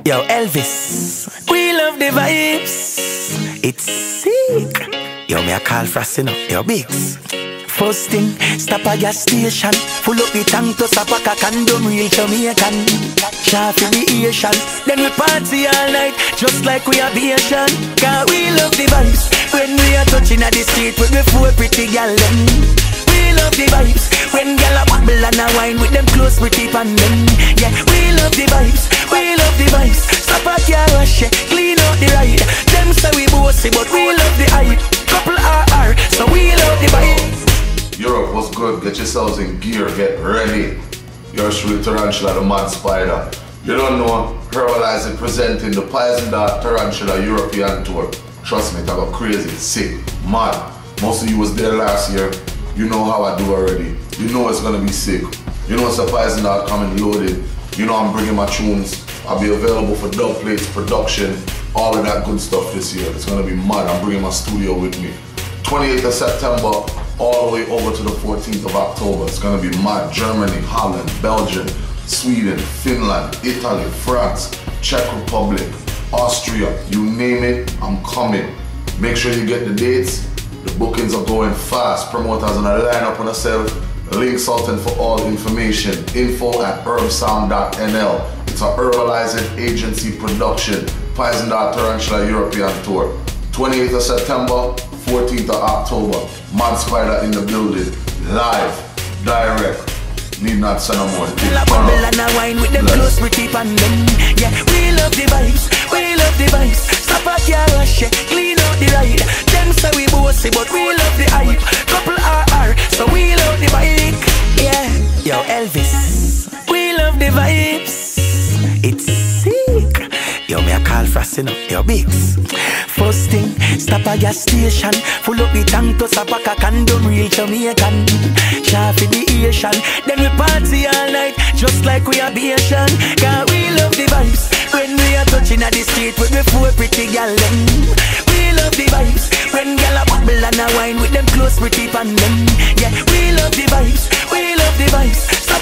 Yo, Elvis, we love the vibes. It's sick. Yo, me a call Frosty now. Yo, Biggs. First thing, stop a gas station. Full up the tank to stop a condom, real Jamaican. Share for the Asian. Then we party all night, just like we are Asian. Cause we love the vibes. When we are touching at the street with the four pretty gal them. We love the vibes. When gal a bubble and a wine with them close pretty pan them. Yeah, we love the vibes. We love the vibes. Stop a car wash, clean out the ride. Them say we bossy, but we love the hype. Couple RR, so we love the vibe. Europe, what's good? Get yourselves in gear, get ready. Yours truly, Tarantula, the Mad Spider. You don't know, Herbalize is presenting the Poison Dart Tarantula European Tour. Trust me, it got crazy, sick, mad. Most of you was there last year. You know how I do already. You know it's gonna be sick. You know it's a Poison Dart coming loaded. You know I'm bringing my tunes. I'll be available for dub plates, production, all of that good stuff this year. It's gonna be mad. I'm bringing my studio with me. 28th of September, all the way over to the 14th of October. It's gonna be mad. Germany, Holland, Belgium, Sweden, Finland, Italy, France, Czech Republic, Austria, you name it, I'm coming. Make sure you get the dates. The bookings are going fast. Promoters are gonna line up on themselves. Links out and for all information. info@herbsound.nl. It's a Herbalizing Agency production. Poison Dart Tarantula European Tour. 28th of September, 14th of October. Mad Spider in the building. Live, direct. Need not send no more. Bubble and a wine with them close pretty pan them. Yeah, we love the vibes. We love the vibes. Stop a car wash, clean out the ride. Them say we bossy, but we love the hype. Couple RR, so we love the bike. Yeah, yo Elvis, we love the vibes. It's sick. Yo, me a call Frosty now. Yo, Biggs. First thing, stop a gas station. Full up the tank to stop a condom, real Jamaican. Share for the Asian. Then we party all night, just like we are Asian. Cause we love the vibes. When we are touching at the street with the four pretty gal them. We love the vibes. When gal a bubble and a wine with them close pretty pan them. Yeah, we love the vibes. We love the vibes. Stop